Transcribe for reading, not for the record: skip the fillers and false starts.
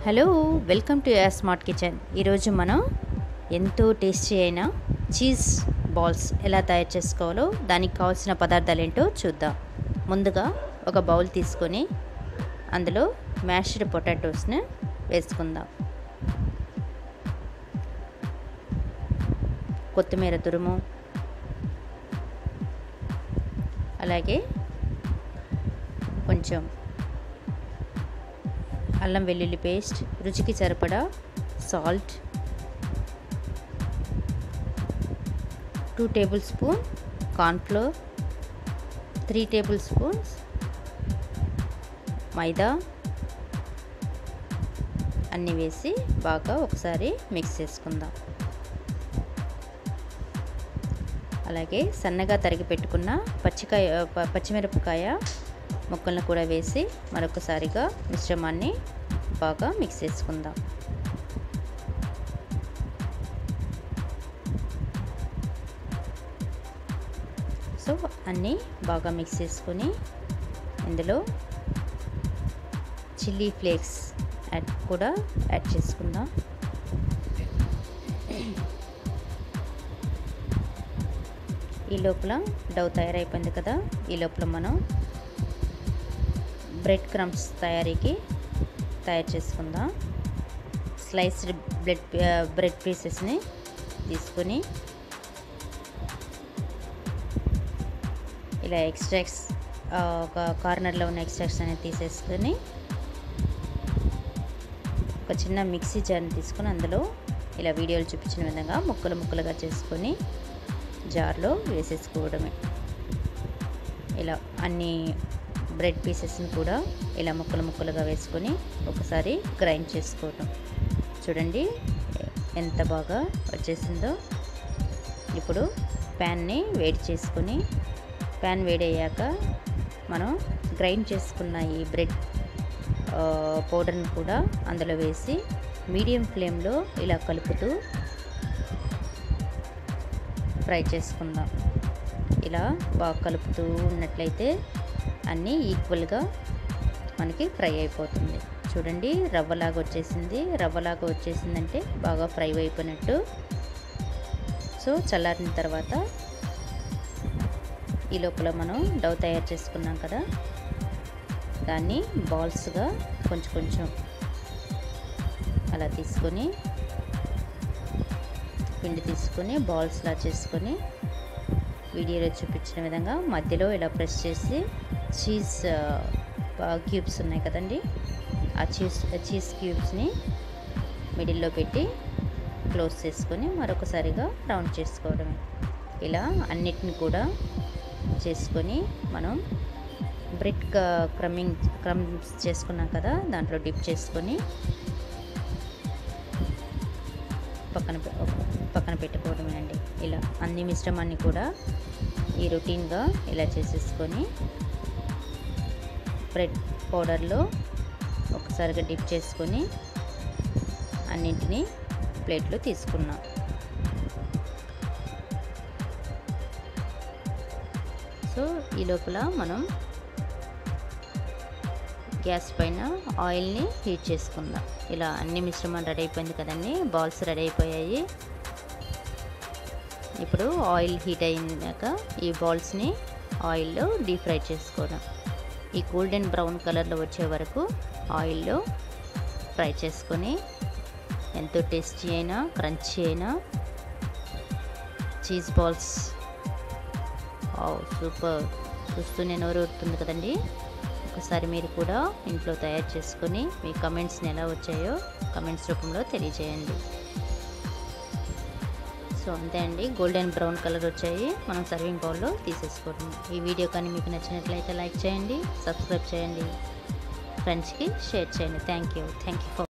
Hello welcome to your smart kitchen. ఈరోజు మనం ఎంతో టేస్టీ అయిన చీజ్ బాల్స్ ఎలా తయారు చేసుకోవాలో దానికి కావాల్సిన పదార్థాలు ఏంటో చూద్దాం. ముందుగా ఒక బౌల్ తీసుకొని అందులో మ్యాష్డ్ పొటాటోస్ని వేసుకుందాం. కొత్తిమీర తురుము, అలాగే కొంచెం అల్లం వెల్లుల్లి పేస్ట్, రుచికి సరిపడా salt, 2 tablespoon cornflour, 3 tablespoons మైదా అన్నీ వేసి బాగా ఒకసారి మిక్స్ చేసుకుందాం. అలాగే సన్నగా తరిగి పెట్టుకున్న పచ్చిమిరపకాయ ముక్కలను కూడా వేసి మరొకసారిగా మిశ్రమాన్ని బాగా మిక్స్ చేసుకుందాం. సో అన్నీ బాగా మిక్స్ చేసుకొని ఇందులో చిల్లీ ఫ్లేక్స్ కూడా యాడ్ చేసుకుందాం. ఈ లోపల డౌ తయారైపోయింది కదా, ఈ లోపల మనం బ్రెడ్ క్రమ్స్ తయారు చేసుకుందాం. స్లైస్డ్ బ్రెడ్ పీసెస్ని తీసుకొని ఇలా ఎక్స్ట్రాక్ట్స్ ఒక కార్నర్లో ఉన్న ఎక్స్ట్రాక్ట్స్ అనేది తీసేసుకొని ఒక చిన్న మిక్సీ జార్ని తీసుకొని అందులో ఇలా వీడియోలు చూపించిన విధంగా ముక్కలుగా చేసుకొని జార్లో వేసేసుకోవడమే. ఇలా అన్ని బ్రెడ్ పీసెస్ని కూడా ఇలా ముక్కలుగా వేసుకొని ఒకసారి గ్రైండ్ చేసుకోవటం. చూడండి ఎంత బాగా వచ్చేసిందో. ఇప్పుడు ప్యాన్ని వేడి చేసుకొని, ప్యాన్ వేడయ్యాక మనం గ్రైండ్ చేసుకున్న ఈ బ్రెడ్ పౌడర్ని కూడా అందులో వేసి మీడియం ఫ్లేమ్లో ఇలా కలుపుతూ ఫ్రై చేసుకుందాం. ఇలా బాగా కలుపుతూ ఉన్నట్లయితే అన్నీ ఈక్వల్గా మనకి ఫ్రై అయిపోతుంది. చూడండి రవ్వలాగా వచ్చేసిందంటే బాగా ఫ్రై అయిపోయినట్టు. సో చల్లారిన తర్వాత ఈ లోపల మనం డౌ తయారు చేసుకున్నాం కదా, దాన్ని బాల్స్గా కొంచెం అలా తీసుకొని పిండి తీసుకొని బాల్స్లా చేసుకొని వీడియోలో చూపించిన విధంగా మధ్యలో ఇలా ప్రెస్ చేసి చీజ్ క్యూబ్స్ ఉన్నాయి కదండి, ఆ చీజ్ క్యూబ్స్ని మిడిల్లో పెట్టి క్లోజ్ చేసుకొని మరొకసారిగా రౌండ్ చేసుకోవడమే. ఇలా అన్నిటిని కూడా చేసుకొని మనం బ్రెడ్ క్రమ్స్ చేసుకున్నాం కదా, దాంట్లో డిప్ చేసుకొని పక్కన పెట్టుకోవడమేనండి. ఇలా అన్ని మిశ్రమాన్ని కూడా ఈ రొటీన్గా ఇలా చేసేసుకొని బ్రెడ్ పౌడర్లో ఒకసారిగా డిప్ చేసుకొని అన్నింటినీ ప్లేట్లో తీసుకున్నాం. సో ఈ లోపల మనం గ్యాస్ పైన ఆయిల్ని హీట్ చేసుకుందాం. ఇలా అన్ని మిశ్రమం రెడీ అయిపోయింది కదండి, బాల్స్ రెడీ అయిపోయాయి. ఇప్పుడు ఆయిల్ హీట్ అయినాక ఈ బాల్స్ని ఆయిల్లో డీప్ ఫ్రై చేసుకోవడం. ఈ గోల్డెన్ బ్రౌన్ కలర్లో వచ్చే వరకు ఆయిల్లో ఫ్రై చేసుకొని ఎంతో టేస్టీ అయినా క్రంచీ అయినా చీజ్ బాల్స్ సూపర్, చూస్తూనే నోరు ఊరుతుంది కదండి. ఒకసారి మీరు కూడా ఇంట్లో తయారు చేసుకొని మీ కమెంట్స్ని ఎలా వచ్చాయో కమెంట్స్ రూపంలో తెలియజేయండి. సో అంతే అండి, గోల్డెన్ బ్రౌన్ కలర్ వచ్చాయి. మనం సర్వింగ్ బౌల్లో తీసేసుకోవడం. ఈ వీడియో కానీ మీకు నచ్చినట్లయితే లైక్ చేయండి, సబ్స్క్రైబ్ చేయండి, ఫ్రెండ్స్కి షేర్ చేయండి. Thank you for